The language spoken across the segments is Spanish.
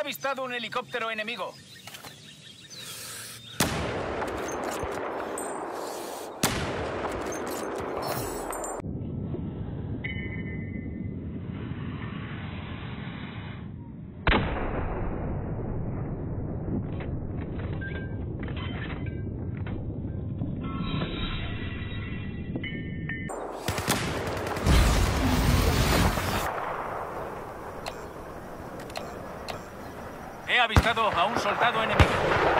avistado un helicóptero enemigo. He avistado a un soldado enemigo.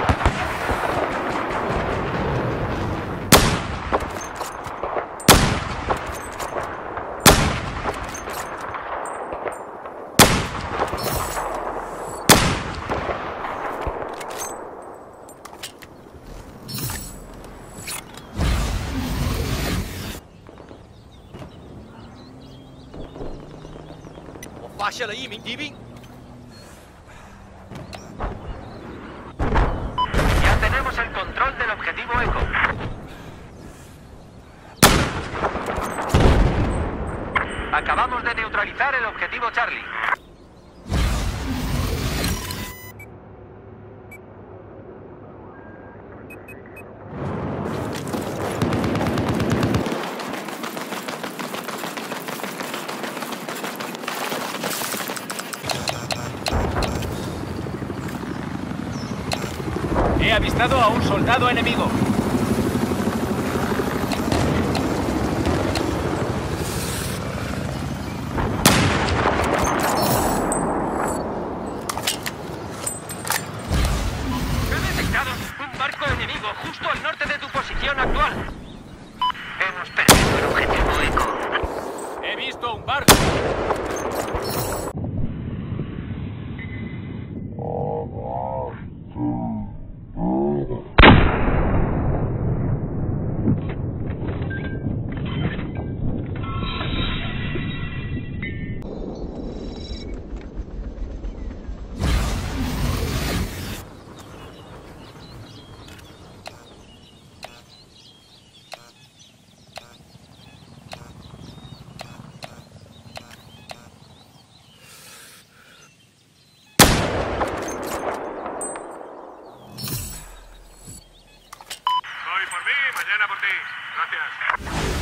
Ya tenemos el control del objetivo Eco. Acabamos de neutralizar el objetivo Charlie. He avistado a un soldado enemigo. He detectado un barco enemigo justo al norte de tu posición actual. Hemos perdido el objetivo Eco. He visto un barco. Hoy por mí, mañana por ti. Gracias.